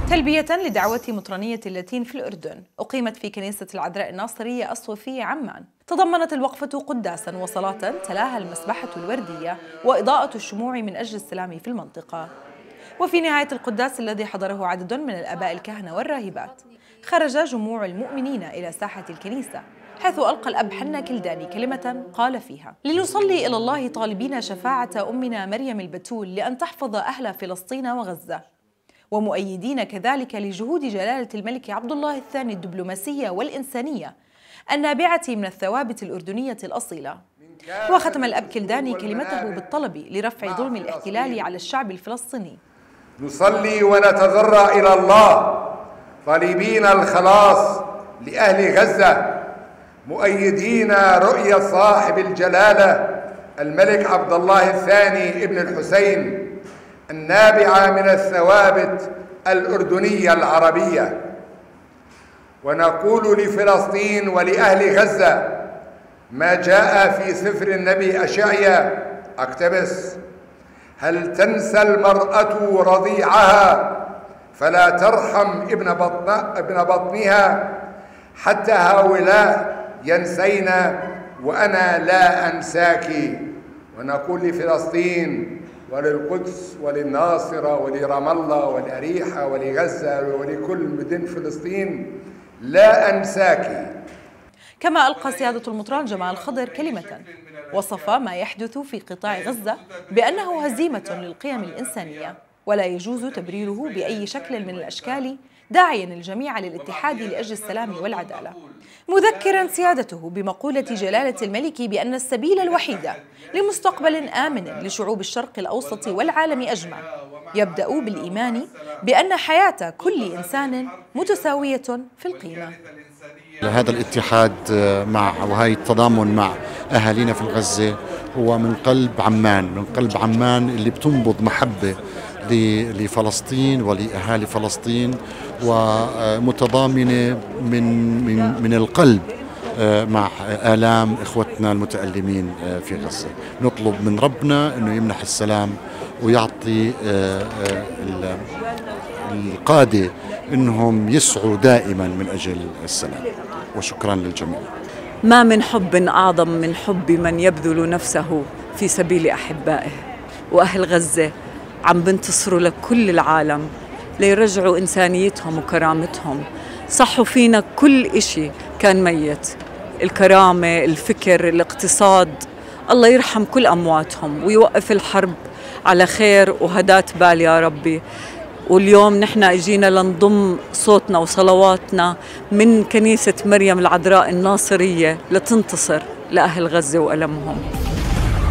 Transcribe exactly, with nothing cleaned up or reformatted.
تلبية لدعوة مطرانية اللاتين في الأردن أقيمت في كنيسة العذراء الناصرية الصوفية عمان. تضمنت الوقفة قداسا وصلاة تلاها المسبحة الوردية وإضاءة الشموع من أجل السلام في المنطقة. وفي نهاية القداس الذي حضره عدد من الآباء الكهنة والراهبات، خرج جموع المؤمنين إلى ساحة الكنيسة، حيث ألقى الأب حنا كلداني كلمة قال فيها: لنصلي إلى الله طالبين شفاعة أمنا مريم البتول لأن تحفظ أهل فلسطين وغزة، ومؤيدين كذلك لجهود جلالة الملك عبد الله الثاني الدبلوماسية والإنسانية النابعة من الثوابت الأردنية الأصيلة. وختم الأب كلداني كلمته بالطلب لرفع ظلم الاحتلال على الشعب الفلسطيني. نصلي ونتضرع إلى الله طالبين الخلاص لأهل غزة، مؤيدين رؤية صاحب الجلالة الملك عبد الله الثاني ابن الحسين النابعة من الثوابت الأردنية العربية. ونقول لفلسطين ولأهل غزة ما جاء في سفر النبي أشعيا اقتبس: هل تنسى المرأة رضيعها فلا ترحم ابن بطن ابن بطنها حتى هؤلاء ينسين وأنا لا أنساك. ونقول لفلسطين وللقدس وللناصرة ولرام الله ولأريحة ولغزة ولكل مدن فلسطين لا أنساك. كما ألقى سيادة المطران جمال خضر كلمة وصف ما يحدث في قطاع غزة بأنه هزيمة للقيم الإنسانية ولا يجوز تبريره بأي شكل من الأشكال، داعيا الجميع للاتحاد لأجل السلام والعدالة، مذكرا سيادته بمقولة جلالة الملك بأن السبيل الوحيد لمستقبل آمن لشعوب الشرق الأوسط والعالم أجمع يبدأ بالإيمان بأن حياة كل إنسان متساوية في القيمة. هذا الاتحاد مع وهي التضامن مع أهالينا في غزة هو من قلب عمان، من قلب عمان اللي بتنبض محبة لفلسطين ولأهالي فلسطين، ومتضامنة من من من القلب مع آلام إخوتنا المتألمين في غزة. نطلب من ربنا إنه يمنح السلام ويعطي القادة إنهم يسعوا دائما من أجل السلام. وشكرا للجميع. ما من حب أعظم من حب من يبذل نفسه في سبيل أحبائه، وأهل غزة عم بنتصروا لكل العالم ليرجعوا إنسانيتهم وكرامتهم. صحوا فينا كل إشي كان ميت، الكرامة، الفكر، الاقتصاد. الله يرحم كل أمواتهم ويوقف الحرب على خير وهدات بال يا ربي. واليوم نحن اجينا لنضم صوتنا وصلواتنا من كنيسة مريم العذراء الناصرية لتنتصر لأهل غزة وألمهم.